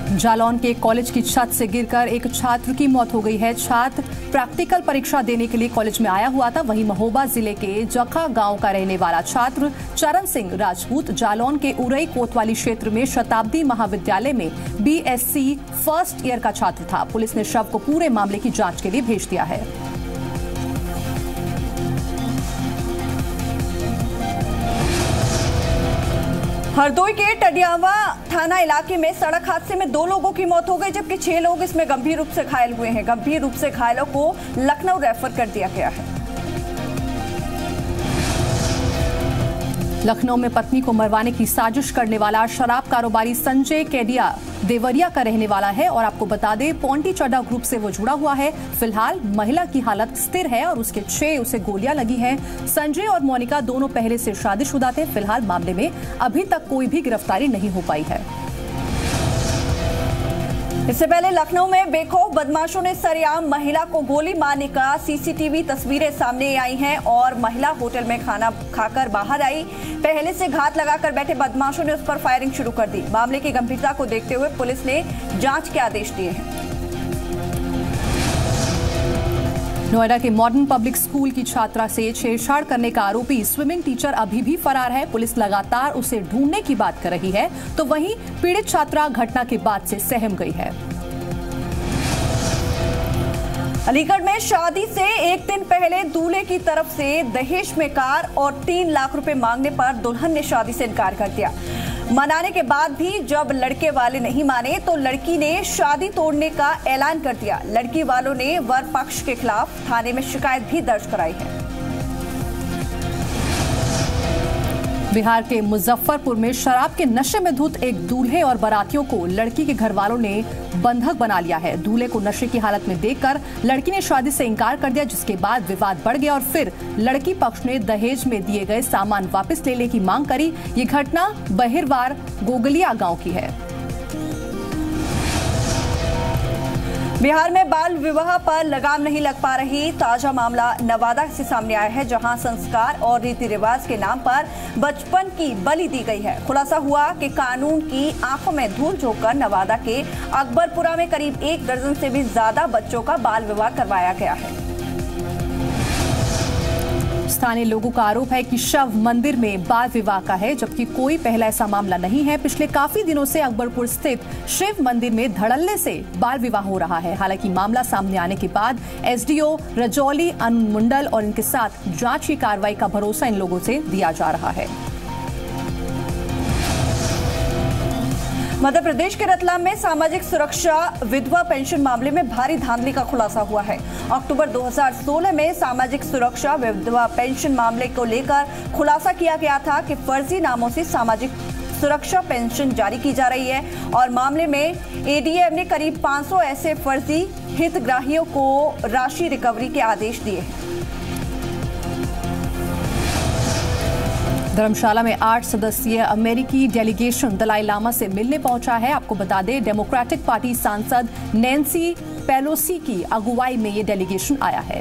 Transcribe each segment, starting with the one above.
जालौन के कॉलेज की छत से गिरकर एक छात्र की मौत हो गई है। छात्र प्रैक्टिकल परीक्षा देने के लिए कॉलेज में आया हुआ था। वहीं महोबा जिले के जखा गांव का रहने वाला छात्र चरण सिंह राजपूत जालौन के उरई कोतवाली क्षेत्र में शताब्दी महाविद्यालय में बीएससी फर्स्ट ईयर का छात्र था। पुलिस ने शव को पूरे मामले की जांच के लिए भेज दिया है। हरदोई के टडियावा थाना इलाके में सड़क हादसे में 2 लोगों की मौत हो गई, जबकि 6 लोग इसमें गंभीर रूप से घायल हुए हैं। गंभीर रूप से घायलों को लखनऊ रेफर कर दिया गया है। लखनऊ में पत्नी को मरवाने की साजिश करने वाला शराब कारोबारी संजय केडिया देवरिया का रहने वाला है और आपको बता दें पोंटी चड्डा ग्रुप से वो जुड़ा हुआ है। फिलहाल महिला की हालत स्थिर है और उसके 6 उसे गोलियां लगी हैं। संजय और मोनिका दोनों पहले से शादीशुदा थे। फिलहाल मामले में अभी तक कोई भी गिरफ्तारी नहीं हो पाई है। इससे पहले लखनऊ में बेखौफ बदमाशों ने सरेआम महिला को गोली मारने का सीसीटीवी तस्वीरें सामने आई हैं और महिला होटल में खाना खाकर बाहर आई। पहले से घात लगाकर बैठे बदमाशों ने उस पर फायरिंग शुरू कर दी। मामले की गंभीरता को देखते हुए पुलिस ने जांच के आदेश दिए हैं। नोएडा के मॉडर्न पब्लिक स्कूल की छात्रा से छेड़छाड़ करने का आरोपी स्विमिंग टीचर अभी भी फरार है। पुलिस लगातार उसे ढूंढने की बात कर रही है, तो वहीं पीड़ित छात्रा घटना के बाद से सहम गई है। अलीगढ़ में शादी से एक दिन पहले दूल्हे की तरफ से दहेज में कार और 3 लाख रुपए मांगने पर दुल्हन ने शादी से इनकार कर दिया। मनाने के बाद भी जब लड़के वाले नहीं माने तो लड़की ने शादी तोड़ने का ऐलान कर दिया। लड़की वालों ने वर पक्ष के खिलाफ थाने में शिकायत भी दर्ज कराई है। बिहार के मुजफ्फरपुर में शराब के नशे में धुत एक दूल्हे और बारातियों को लड़की के घर वालों ने बंधक बना लिया है। दूल्हे को नशे की हालत में देखकर लड़की ने शादी से इनकार कर दिया, जिसके बाद विवाद बढ़ गया और फिर लड़की पक्ष ने दहेज में दिए गए सामान वापस लेने की मांग करी। ये घटना बहिरवार गोगलिया गांव की है। बिहार में बाल विवाह पर लगाम नहीं लग पा रही। ताजा मामला नवादा से सामने आया है, जहां संस्कार और रीति रिवाज के नाम पर बचपन की बलि दी गई है। खुलासा हुआ कि कानून की आंखों में धूल झोंककर नवादा के अकबरपुरा में करीब 1 दर्जन से भी ज्यादा बच्चों का बाल विवाह करवाया गया है। स्थानीय लोगों का आरोप है कि शव मंदिर में बाल विवाह का है, जबकि कोई पहला ऐसा मामला नहीं है। पिछले काफी दिनों से अकबरपुर स्थित शिव मंदिर में धड़ल्ले से बाल विवाह हो रहा है। हालांकि मामला सामने आने के बाद एसडीओ रजौली अनुमंडल और इनके साथ जांच की कार्रवाई का भरोसा इन लोगों से दिया जा रहा है। मध्य प्रदेश के रतलाम में सामाजिक सुरक्षा विधवा पेंशन मामले में भारी धांधली का खुलासा हुआ है। अक्टूबर 2016 में सामाजिक सुरक्षा विधवा पेंशन मामले को लेकर खुलासा किया गया था कि फर्जी नामों से सामाजिक सुरक्षा पेंशन जारी की जा रही है और मामले में एडीएम ने करीब 500 ऐसे फर्जी हितग्राहियों को राशि रिकवरी के आदेश दिए हैं। धर्मशाला में 8 सदस्यीय अमेरिकी डेलीगेशन दलाई लामा से मिलने पहुंचा है। आपको बता दें डेमोक्रेटिक पार्टी सांसद नैन्सी पेलोसी की अगुवाई में ये डेलीगेशन आया है।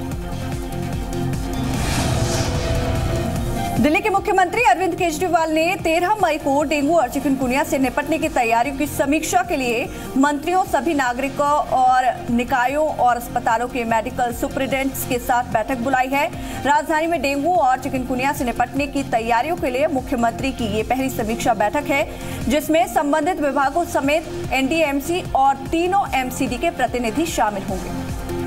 दिल्ली के मुख्यमंत्री अरविंद केजरीवाल ने 13 मई को डेंगू और चिकनगुनिया से निपटने की तैयारियों की समीक्षा के लिए मंत्रियों, सभी नागरिकों और निकायों और अस्पतालों के मेडिकल सुपरिटेंडेंट्स के साथ बैठक बुलाई है। राजधानी में डेंगू और चिकनगुनिया से निपटने की तैयारियों के लिए मुख्यमंत्री की ये पहली समीक्षा बैठक है, जिसमें संबंधित विभागों समेत एनडीएमसी और तीनों एमसीडी के प्रतिनिधि शामिल होंगे।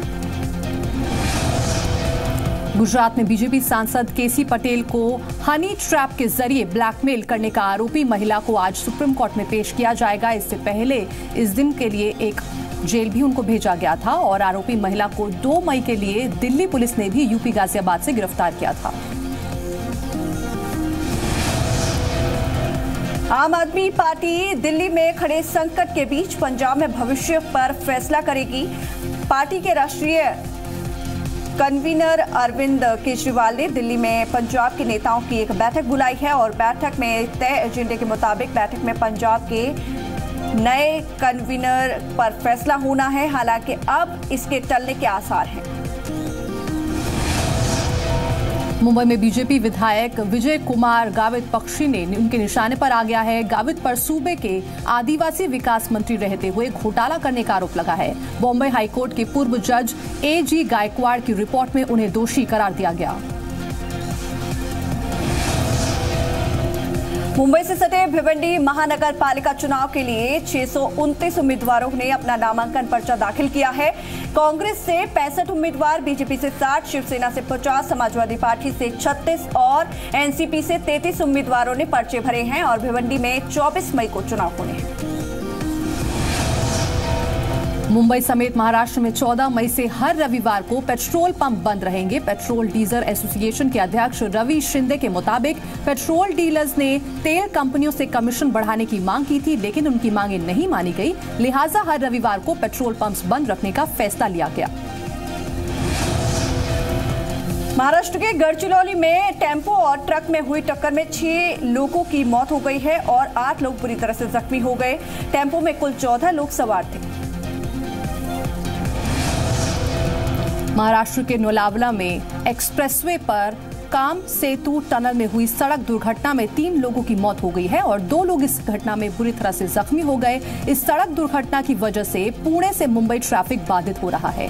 गुजरात में बीजेपी सांसद केसी पटेल को हनी ट्रैप के जरिए ब्लैकमेल करने का आरोपी महिला को आज सुप्रीम कोर्ट में पेश किया जाएगा। इससे पहले इस दिन के लिए एक जेल भी उनको भेजा गया था और आरोपी महिला को 2 मई के लिए दिल्ली पुलिस ने भी यूपी गाजियाबाद से गिरफ्तार किया था। आम आदमी पार्टी दिल्ली में खड़े संकट के बीच पंजाब में भविष्य पर फैसला करेगी। पार्टी के राष्ट्रीय कन्वीनर अरविंद केजरीवाल ने दिल्ली में पंजाब के नेताओं की एक बैठक बुलाई है और बैठक में तय एजेंडे के मुताबिक बैठक में पंजाब के नए कन्वीनर पर फैसला होना है। हालांकि अब इसके टलने के आसार हैं। मुंबई में बीजेपी विधायक विजय कुमार गावित पक्षी ने उनके निशाने पर आ गया है। गावित पर सूबे के आदिवासी विकास मंत्री रहते हुए घोटाला करने का आरोप लगा है। बॉम्बे हाईकोर्ट के पूर्व जज A.G. गायकवाड़ की रिपोर्ट में उन्हें दोषी करार दिया गया। मुंबई से सटे भिवंडी महानगर पालिका चुनाव के लिए 629 उम्मीदवारों ने अपना नामांकन पर्चा दाखिल किया है। कांग्रेस से 65 उम्मीदवार, बीजेपी से 60, शिवसेना से 50, समाजवादी पार्टी से 36 और एनसीपी से 33 उम्मीदवारों ने पर्चे भरे हैं और भिवंडी में 24 मई को चुनाव होने हैं। मुंबई समेत महाराष्ट्र में 14 मई से हर रविवार को पेट्रोल पंप बंद रहेंगे। पेट्रोल डीलर एसोसिएशन के अध्यक्ष रवि शिंदे के मुताबिक पेट्रोल डीलर्स ने तेल कंपनियों से कमीशन बढ़ाने की मांग की थी, लेकिन उनकी मांगें नहीं मानी गई। लिहाजा हर रविवार को पेट्रोल पंप्स बंद रखने का फैसला लिया गया। महाराष्ट्र के गढ़चिरौली में टेम्पो और ट्रक में हुई टक्कर में 6 लोगों की मौत हो गई है और 8 लोग बुरी तरह से जख्मी हो गए। टेम्पो में कुल 14 लोग सवार थे। महाराष्ट्र के नोलावला में एक्सप्रेसवे पर काम सेतु टनल में हुई सड़क दुर्घटना में 3 लोगों की मौत हो गई है और 2 लोग इस घटना में बुरी तरह से जख्मी हो गए। इस सड़क दुर्घटना की वजह से पुणे से मुंबई ट्रैफिक बाधित हो रहा है।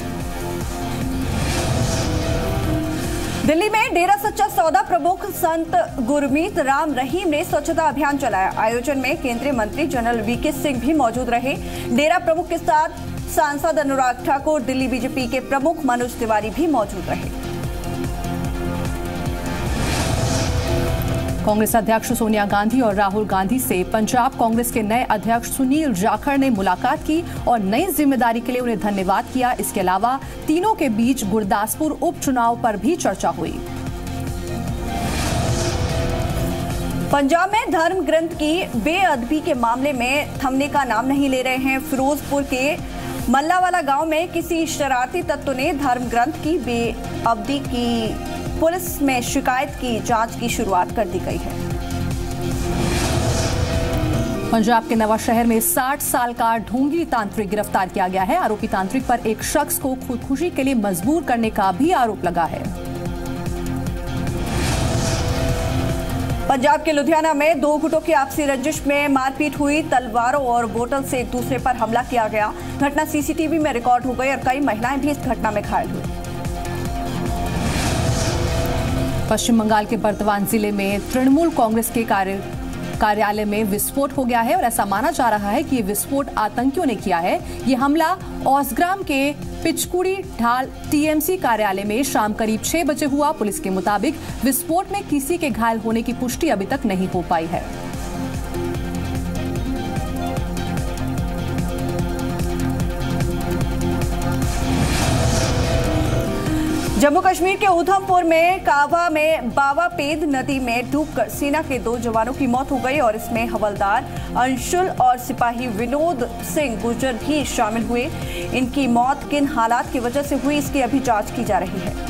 दिल्ली में डेरा सच्चा सौदा प्रमुख संत गुरमीत राम रहीम ने स्वच्छता अभियान चलाया। आयोजन में केंद्रीय मंत्री जनरल VK सिंह भी मौजूद रहे। डेरा प्रमुख के साथ सांसद अनुराग ठाकुर, दिल्ली बीजेपी के प्रमुख मनोज तिवारी भी मौजूद रहे। कांग्रेस अध्यक्ष सोनिया गांधी और राहुल गांधी से पंजाब कांग्रेस के नए अध्यक्ष सुनील जाखड़ ने मुलाकात की और नई जिम्मेदारी के लिए उन्हें धन्यवाद किया। इसके अलावा तीनों के बीच गुरदासपुर उपचुनाव पर भी चर्चा हुई। पंजाब में धर्म ग्रंथ की बेअदबी के मामले में थमने का नाम नहीं ले रहे हैं। फिरोजपुर के मल्लावाला गांव में किसी शरारती तत्व ने धर्म ग्रंथ की बेअदबी की पुलिस में शिकायत की जांच की शुरुआत कर दी गई है। पंजाब के नवा शहर में 60 साल का ढोंगी तांत्रिक गिरफ्तार किया गया है। आरोपी तांत्रिक पर एक शख्स को खुदकुशी के लिए मजबूर करने का भी आरोप लगा है। पंजाब के लुधियाना में 2 गुटों की आपसी रंजिश में मारपीट हुई। तलवारों और बोतल से एक दूसरे पर हमला किया गया। घटना सीसीटीवी में रिकॉर्ड हो गई और कई महिलाएं भी इस घटना में घायल हुई। पश्चिम बंगाल के बर्दवान जिले में तृणमूल कांग्रेस के कार्यालय में विस्फोट हो गया है और ऐसा माना जा रहा है कि ये विस्फोट आतंकियों ने किया है। ये हमला औसग्राम के पिचकुड़ी ढाल TMC कार्यालय में शाम करीब 6 बजे हुआ। पुलिस के मुताबिक विस्फोट में किसी के घायल होने की पुष्टि अभी तक नहीं हो पाई है। जम्मू कश्मीर के उधमपुर में कावा में बावापेद नदी में डूबकर सेना के 2 जवानों की मौत हो गई और इसमें हवलदार अंशुल और सिपाही विनोद सिंह गुर्जर भी शामिल हुए। इनकी मौत किन हालात की वजह से हुई, इसकी अभी जांच की जा रही है।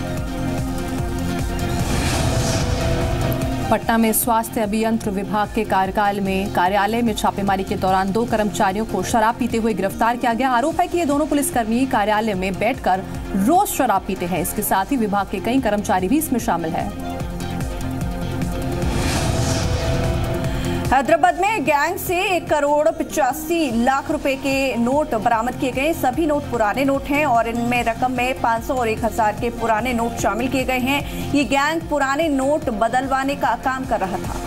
पटना में स्वास्थ्य अभियंत्र विभाग के कार्यालय में छापेमारी के दौरान 2 कर्मचारियों को शराब पीते हुए गिरफ्तार किया गया। आरोप है कि ये दोनों पुलिसकर्मी कार्यालय में बैठकर रोज शराब पीते हैं। इसके साथ ही विभाग के कई कर्मचारी भी इसमें शामिल हैं। हैदराबाद में गैंग से 1 करोड़ 85 लाख रुपए के नोट बरामद किए गए। सभी नोट पुराने नोट हैं और इनमें रकम में 500 और 1000 के पुराने नोट शामिल किए गए हैं। ये गैंग पुराने नोट बदलवाने का काम कर रहा था।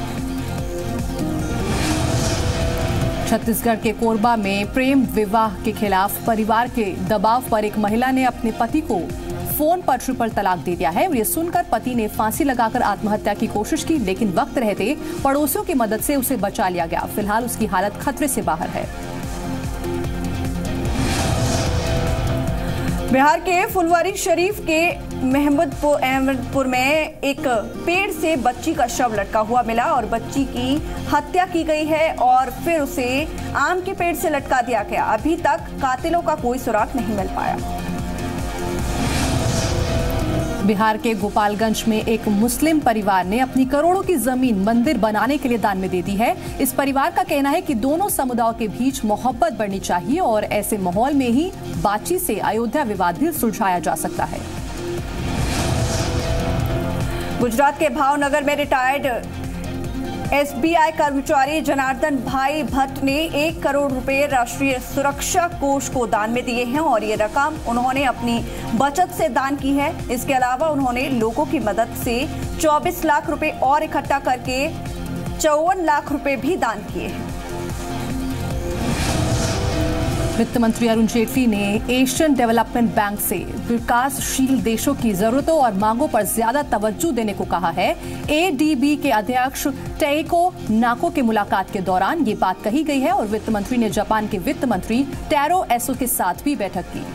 छत्तीसगढ़ के कोरबा में प्रेम विवाह के खिलाफ परिवार के दबाव पर एक महिला ने अपने पति को फोन पर ट्रिपल तलाक दे दिया है और ये सुनकर पति ने फांसी लगाकर आत्महत्या की कोशिश की, लेकिन वक्त रहते पड़ोसियों की मदद से उसे बचा लिया गया। फिलहाल उसकी हालत खतरे से बाहर है। बिहार के फुलवारी शरीफ के महमूदपुर में एक पेड़ से बच्ची का शव लटका हुआ मिला और बच्ची की हत्या की गई है और फिर उसे आम के पेड़ से लटका दिया गया। अभी तक कातिलों का कोई सुराग नहीं मिल पाया। बिहार के गोपालगंज में एक मुस्लिम परिवार ने अपनी करोड़ों की जमीन मंदिर बनाने के लिए दान में दे दी है। इस परिवार का कहना है कि दोनों समुदायों के बीच मोहब्बत बढ़नी चाहिए और ऐसे माहौल में ही बातचीत से अयोध्या विवाद भी सुलझाया जा सकता है। गुजरात के भावनगर में रिटायर्ड SBI कर्मचारी जनार्दन भाई भट्ट ने 1 करोड़ रुपए राष्ट्रीय सुरक्षा कोष को दान में दिए हैं और ये रकम उन्होंने अपनी बचत से दान की है। इसके अलावा उन्होंने लोगों की मदद से 24 लाख रुपए और इकट्ठा करके 54 लाख रुपए भी दान किए हैं। वित्त मंत्री अरुण जेटली ने एशियन डेवलपमेंट बैंक से विकासशील देशों की जरूरतों और मांगों पर ज्यादा तवज्जो देने को कहा है। ADB के अध्यक्ष टेको नाको के मुलाकात के दौरान ये बात कही गई है और वित्त मंत्री ने जापान के वित्त मंत्री टारो एसो के साथ भी बैठक की।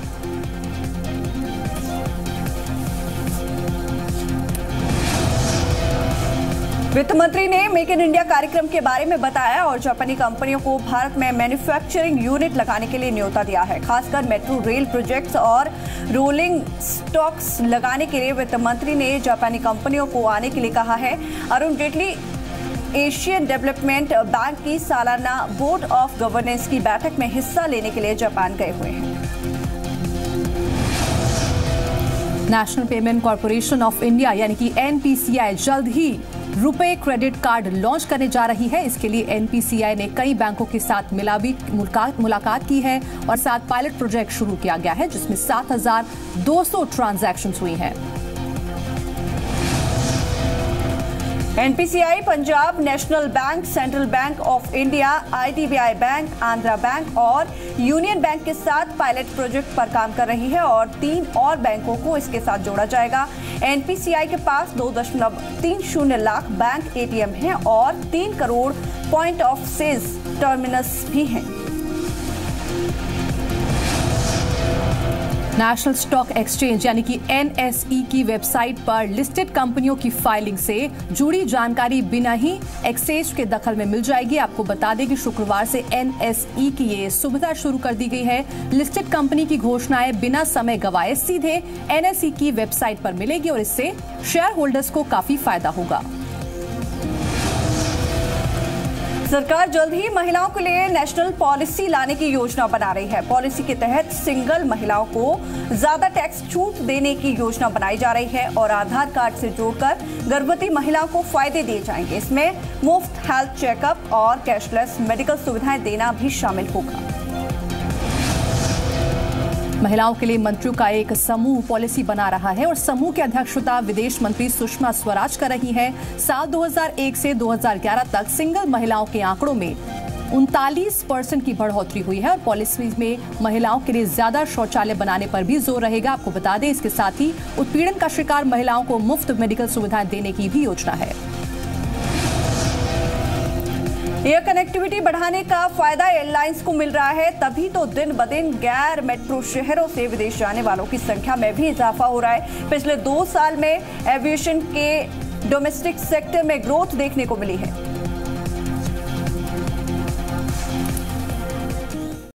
वित्त मंत्री ने मेक इन इंडिया कार्यक्रम के बारे में बताया और जापानी कंपनियों को भारत में मैन्युफैक्चरिंग यूनिट लगाने के लिए न्योता दिया है। खासकर मेट्रो रेल प्रोजेक्ट्स और रोलिंग स्टॉक्स लगाने के लिए वित्त मंत्री ने जापानी कंपनियों को आने के लिए कहा है। Arun Jaitley Asian Development Bank की सालाना बोर्ड ऑफ गवर्नेंस की बैठक में हिस्सा लेने के लिए जापान गए हुए हैं। National Payment Corporation of India यानी कि NPCI जल्द ही रुपए क्रेडिट कार्ड लॉन्च करने जा रही है। इसके लिए NPCI ने कई बैंकों के साथ मुलाकात की है और 7 पायलट प्रोजेक्ट शुरू किया गया है जिसमें 7,200 ट्रांजैक्शंस हुई हैं। NPCI Punjab National Bank, Central Bank of India, IDBI bank, Andhra bank और यूनियन बैंक के साथ पायलट प्रोजेक्ट पर काम कर रही है और 3 और बैंकों को इसके साथ जोड़ा जाएगा। NPCI के पास 2.30 लाख बैंक ATM हैं और 3 crore point of sales terminus भी हैं। नेशनल स्टॉक एक्सचेंज यानी कि NSE की वेबसाइट पर लिस्टेड कंपनियों की फाइलिंग से जुड़ी जानकारी बिना ही एक्सचेंज के दखल में मिल जाएगी। आपको बता दें कि शुक्रवार से NSE की ये सुविधा शुरू कर दी गई है। लिस्टेड कंपनी की घोषणाएं बिना समय गवाए सीधे NSE की वेबसाइट पर मिलेगी और इससे शेयर होल्डर्स को काफी फायदा होगा। सरकार जल्द ही महिलाओं के लिए नेशनल पॉलिसी लाने की योजना बना रही है। पॉलिसी के तहत सिंगल महिलाओं को ज्यादा टैक्स छूट देने की योजना बनाई जा रही है और आधार कार्ड से जोड़कर गर्भवती महिलाओं को फायदे दिए जाएंगे। इसमें मुफ्त हेल्थ चेकअप और कैशलेस मेडिकल सुविधाएं देना भी शामिल होगा। महिलाओं के लिए मंत्रियों का एक समूह पॉलिसी बना रहा है और समूह की अध्यक्षता विदेश मंत्री सुषमा स्वराज कर रही है। साल 2001 से 2011 तक सिंगल महिलाओं के आंकड़ों में 39% की बढ़ोतरी हुई है और पॉलिसी में महिलाओं के लिए ज्यादा शौचालय बनाने पर भी जोर रहेगा। आपको बता दें इसके साथ ही उत्पीड़न का शिकार महिलाओं को मुफ्त मेडिकल सुविधाएं देने की भी योजना है। एयर कनेक्टिविटी बढ़ाने का फायदा एयरलाइंस को मिल रहा है, तभी तो दिन ब दिन गैर मेट्रो शहरों से विदेश जाने वालों की संख्या में भी इजाफा हो रहा है। पिछले 2 साल में एविएशन के डोमेस्टिक सेक्टर में ग्रोथ देखने को मिली है।